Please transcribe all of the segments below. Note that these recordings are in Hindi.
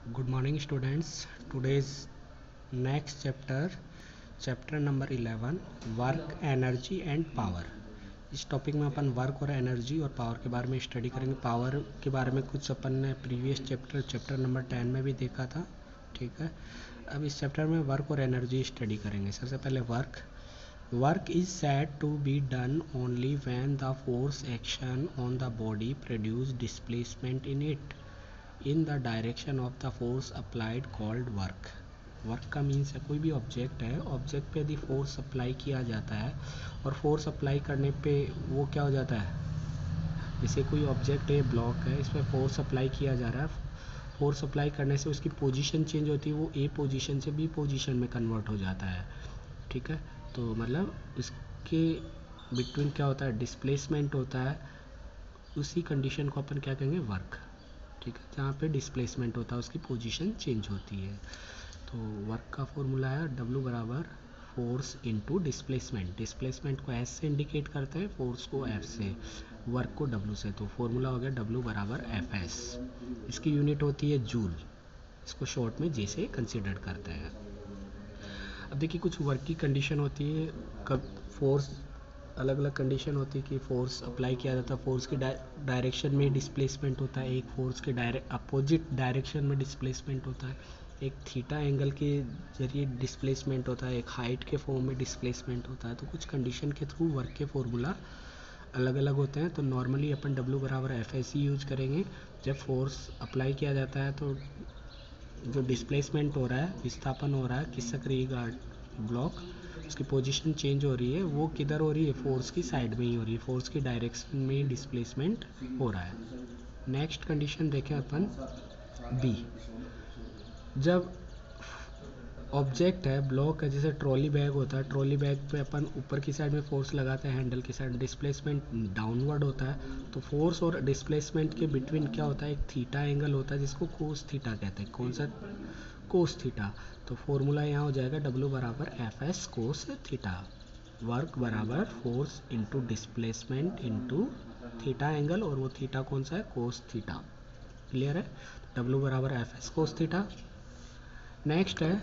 Good morning students. Today's next chapter number 11 work energy and power. इस टॉपिक में अपन वर्क और एनर्जी और पावर के बारे में स्टडी करेंगे। पावर के बारे में कुछ अपन ने प्रीवियस चैप्टर नंबर 10 में भी देखा था, ठीक है। अब इस चैप्टर में वर्क और एनर्जी स्टडी करेंगे। सबसे पहले work is said to be done only when the force action on the body produce displacement in it in the direction of the force applied called work का मीन्स है कोई भी ऑब्जेक्ट है, ऑब्जेक्ट पे यदि फोर्स अप्लाई किया जाता है और फोर्स अप्लाई करने पे वो क्या हो जाता है। जैसे कोई ऑब्जेक्ट है, ब्लॉक है, इस पर फोर्स अप्लाई किया जा रहा है, फोर्स अप्लाई करने से उसकी पोजीशन चेंज होती है, वो ए पोजीशन से बी पोजीशन में कन्वर्ट हो जाता है, ठीक है। तो मतलब इसके बिटवीन क्या होता है, डिस्प्लेसमेंट होता है। उसी कंडीशन को अपन क्या कहेंगे, वर्क, ठीक है। जहाँ पे डिस्प्लेसमेंट होता है, उसकी पोजीशन चेंज होती है। तो वर्क का फॉर्मूला है W बराबर फोर्स इनटू डिस्प्लेसमेंट। डिस्प्लेसमेंट को S से इंडिकेट करते हैं, फोर्स को F से, वर्क को W से। तो फॉर्मूला हो गया W बराबर FS। इसकी यूनिट होती है जूल, इसको शॉर्ट में J से कंसिडर करते हैं। अब देखिए कुछ वर्क की कंडीशन होती है, कब फोर्स अलग अलग कंडीशन होती है कि फोर्स अप्लाई किया जाता है, फोर्स की डायरेक्शन में डिस्प्लेसमेंट होता है, एक फोर्स के अपोजिट डायरेक्शन में डिस्प्लेसमेंट होता है, एक थीटा एंगल के जरिए डिस्प्लेसमेंट होता है, एक हाइट के फॉर्म में डिस्प्लेसमेंट होता है। तो कुछ कंडीशन के थ्रू वर्क के फॉर्मूला अलग अलग होते हैं। तो नॉर्मली अपन W बराबर FS ही यूज करेंगे। जब फोर्स अप्लाई किया जाता है तो जो डिस्प्लेसमेंट हो रहा है, विस्थापन हो रहा है, खिसक रही है ब्लॉक, उसकी पोजीशन चेंज हो रही है, वो किधर हो रही है, फोर्स की साइड में ही हो रही है, फोर्स की डायरेक्शन में डिस्प्लेसमेंट हो रहा है। नेक्स्ट कंडीशन देखें अपन बी। जब ऑब्जेक्ट है, ब्लॉक है, जैसे ट्रॉली बैग होता है, ट्रॉली बैग पे अपन ऊपर की साइड में फोर्स लगाते हैं, हैंडल की साइड डिस्प्लेसमेंट डाउनवर्ड होता है। तो फोर्स और डिस्प्लेसमेंट के बिटवीन क्या होता है, एक थीटा एंगल होता है जिसको कोस थीटा कहते हैं। कौन सा, कोस थीटा। तो फॉर्मूला यहाँ हो जाएगा W बराबर FS कोस थीटा। वर्क बराबर force into displacement into theta angle, और वो थीटा कौन सा है, कोस थीटा। क्लियर है। W बराबर FS कोस थीटा। नेक्स्ट है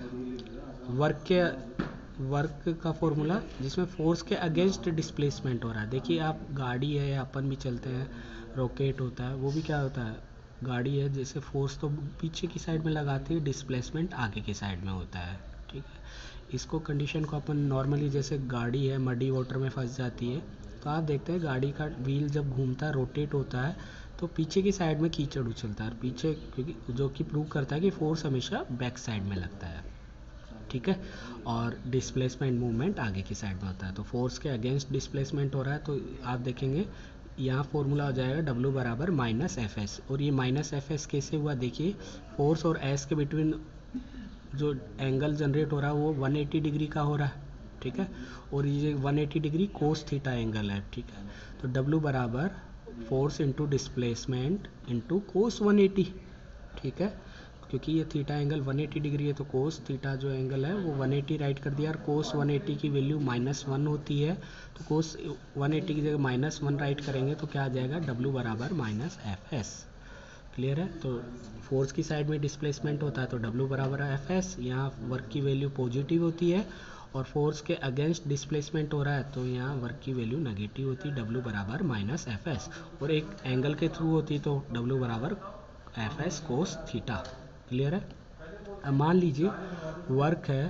वर्क का फॉर्मूला जिसमें फोर्स के अगेंस्ट डिस्प्लेसमेंट हो रहा है। देखिए आप गाड़ी है या अपन भी चलते हैं, रॉकेट होता है, वो भी क्या होता है, गाड़ी है, जैसे फोर्स तो पीछे की साइड में लगाती है, डिस्प्लेसमेंट आगे की साइड में होता है, ठीक है। इसको कंडीशन को अपन नॉर्मली, जैसे गाड़ी है मडी वाटर में फंस जाती है, तो आप देखते हैं गाड़ी का व्हील जब घूमता है, रोटेट होता है, तो पीछे की साइड में कीचड़ उछलता है, पीछे, क्योंकि जो कि प्रूव करता है कि फोर्स हमेशा बैक साइड में लगता है, ठीक है। और डिस्प्लेसमेंट मूवमेंट आगे की साइड में होता है। तो फोर्स के अगेंस्ट डिस्प्लेसमेंट हो रहा है, तो आप देखेंगे यहाँ फॉर्मूला हो जाएगा W बराबर माइनस FS। और ये माइनस FS कैसे हुआ, देखिए फोर्स और S के बिटवीन जो एंगल जनरेट हो रहा है वो 180 डिग्री का हो रहा है, ठीक है। और ये 180 डिग्री कोस थीटा एंगल है, ठीक है। तो W बराबर force into displacement into cos 180, ठीक है। क्योंकि ये थीटा एंगल 180 डिग्री है, तो कोस थीटा जो एंगल है वो 180 राइट कर दिया, और कोस 180 की वैल्यू -1 होती है, तो कोस 180 की जगह -1 राइट करेंगे तो क्या आ जाएगा, W बराबर -FS। क्लियर है। तो फोर्स की साइड में डिस्प्लेसमेंट होता है तो W बराबर FS, यहाँ वर्क की वैल्यू पॉजिटिव होती है, और फोर्स के अगेंस्ट डिस्प्लेसमेंट हो रहा है तो यहाँ वर्क की वैल्यू नेगेटिव होती है, W बराबर -FS। और एक एंगल के थ्रू होती तो W बराबर FS कोस थीटा। क्लियर है। अब मान लीजिए वर्क है,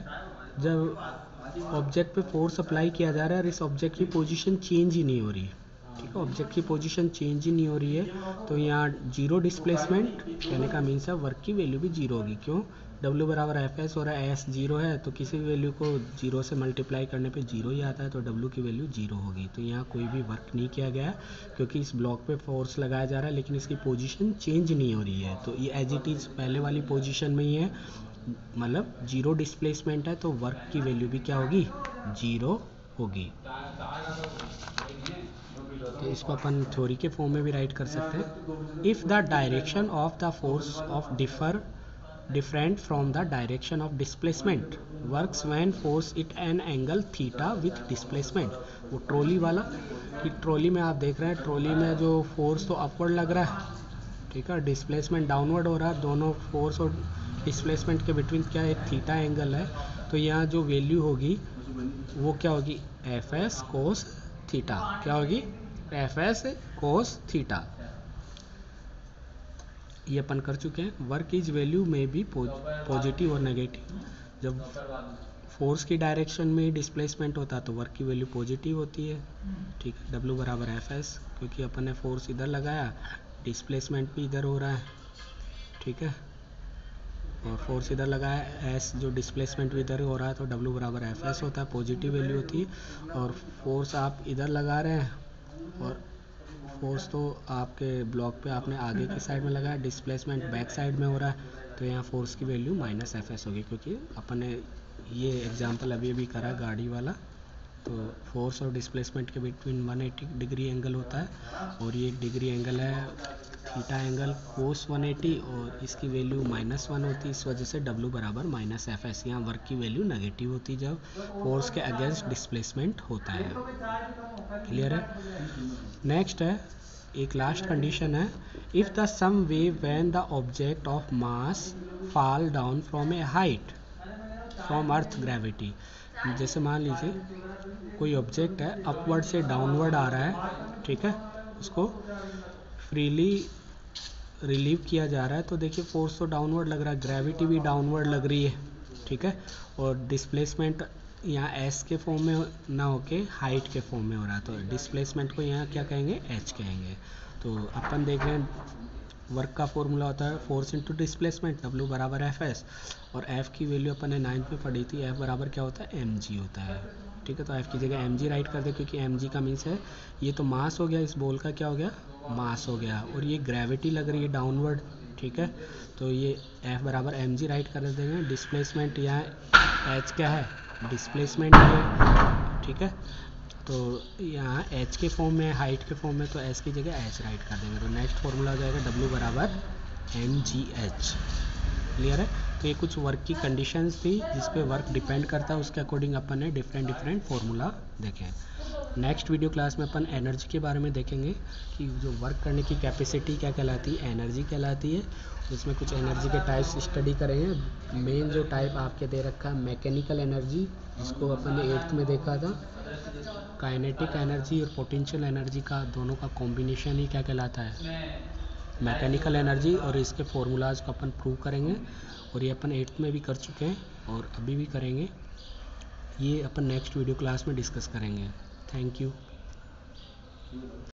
जब ऑब्जेक्ट पे फोर्स अप्लाई किया जा रहा है और इस ऑब्जेक्ट की पोजीशन चेंज ही नहीं हो रही, ठीक है, ऑब्जेक्ट की पोजीशन चेंज ही नहीं हो रही है, तो यहाँ जीरो डिस्प्लेसमेंट कहने का मीन्स है वर्क की वैल्यू भी जीरो होगी। क्यों, W बराबर FS हो रहा है, S जीरो है, तो किसी भी वैल्यू को जीरो से मल्टीप्लाई करने पे जीरो ही आता है, तो W की वैल्यू जीरो होगी। तो यहाँ कोई भी वर्क नहीं किया गया क्योंकि इस ब्लॉक पे फोर्स लगाया जा रहा है लेकिन इसकी पोजीशन चेंज नहीं हो रही है, तो ये एज इट इज़ पहले वाली पोजीशन में ही है, मतलब जीरो डिस्प्लेसमेंट है, तो वर्क की वैल्यू भी क्या होगी, जीरो होगी। तो इसको अपन थ्योरी के फॉर्म में भी राइट कर सकते हैं। If the direction of the force of different from the direction of displacement works when force at an angle theta with displacement। वो ट्रॉली वाला, कि ट्रॉली में आप देख रहे हैं, ट्रॉली में जो फोर्स तो अपवर्ड लग रहा है, ठीक है, डिस्प्लेसमेंट डाउनवर्ड हो रहा है, दोनों फोर्स और डिस्प्लेसमेंट के बिटवीन क्या एक थीटा एंगल है, तो यहाँ जो वैल्यू होगी वो क्या होगी, एफ एस कोस थीटा। क्या होगी, एफ एस कोस थीटा। ये अपन कर चुके हैं। वर्क इज वैल्यू में भी पॉजिटिव और नेगेटिव। जब फोर्स की डायरेक्शन में डिस्प्लेसमेंट होता है तो वर्क की वैल्यू पॉजिटिव होती है, ठीक है। डब्ल्यू बराबर एफ एस, क्योंकि अपन ने फोर्स इधर लगाया, डिस्प्लेसमेंट भी इधर हो रहा है, ठीक है, और फोर्स इधर लगाया, एस जो डिस्प्लेसमेंट भी इधर हो रहा है, तो डब्ल्यू बराबर एफ एस होता है, पॉजिटिव वैल्यू होती है। और फोर्स आप इधर लगा रहे हैं, और फोर्स तो आपके ब्लॉक पे आपने आगे की साइड में लगाया, डिस्प्लेसमेंट बैक साइड में हो रहा है, तो यहाँ फोर्स की वैल्यू माइनस एफ एस होगी, क्योंकि अपन ने ये एग्जांपल अभी करा गाड़ी वाला। तो फोर्स और डिस्प्लेसमेंट के बिटवीन 180 डिग्री एंगल होता है, और ये डिग्री एंगल है थीटा एंगल कोस 180, और इसकी वैल्यू -1 होती है। इस वजह से W बराबर माइनस एफ एस। यहाँ वर्क की वैल्यू नेगेटिव होती है जब फोर्स के अगेंस्ट डिस्प्लेसमेंट होता है। क्लियर है। नेक्स्ट है एक लास्ट कंडीशन है, if the sum wave when the object of mass fall down from a height from earth gravity. जैसे मान लीजिए कोई ऑब्जेक्ट है, अपवर्ड से डाउनवर्ड आ रहा है, ठीक है, उसको फ्रीली रिलीव किया जा रहा है, तो देखिए फोर्स तो डाउनवर्ड लग रहा है, ग्रेविटी भी डाउनवर्ड लग रही है, ठीक है, और डिस्प्लेसमेंट यहाँ एस के फॉर्म में ना होके हाइट के फॉर्म में हो रहा है, तो डिस्प्लेसमेंट को यहाँ क्या कहेंगे, एच कहेंगे। तो अपन देख रहे हैं वर्क का फॉर्मूला होता है फोर्स इंटू डिस्प्लेसमेंट, डब्ल्यू बराबर एफ एस, और एफ की वैल्यू अपन ने 9th में पढ़ी थी, एफ बराबर क्या होता है, एम जी होता है, ठीक है। तो एफ की जगह एम जी राइट कर दे, क्योंकि एम जी का मीन्स है ये तो मास हो गया, इस बॉल का क्या हो गया, मास हो गया, और ये ग्रेविटी लग रही है डाउनवर्ड, ठीक है, तो ये एफ बराबर एम जी राइट कर देंगे। डिस्प्लेसमेंट यहाँ एच क्या है, डिस्प्लेसमेंट है, ठीक है, तो यहाँ एच के फॉर्म में, हाइट के फॉर्म में, तो एच की जगह एच राइट कर देंगे, तो नेक्स्ट फॉर्मूला हो जाएगा डब्ल्यू बराबर एम जी एच। क्लियर है। तो ये कुछ वर्क की कंडीशंस थी जिस पे वर्क डिपेंड करता है, उसके अकॉर्डिंग अपन ने डिफरेंट फॉर्मूला देखे। नेक्स्ट वीडियो क्लास में अपन एनर्जी के बारे में देखेंगे कि जो वर्क करने की कैपेसिटी क्या कहलाती है, एनर्जी कहलाती है। उसमें कुछ एनर्जी के टाइप्स स्टडी करेंगे। मेन जो टाइप आपके दे रखा है मैकेनिकल एनर्जी, जिसको अपन ने 8th में देखा था। काइनेटिक एनर्जी और पोटेंशियल एनर्जी का दोनों का कॉम्बिनेशन ही क्या कहलाता है, मैकेनिकल एनर्जी, और इसके फॉर्मूलाज को अपन प्रूव करेंगे, और ये अपन 8th में भी कर चुके हैं और अभी भी करेंगे। ये अपन नेक्स्ट वीडियो क्लास में डिस्कस करेंगे। Thank you.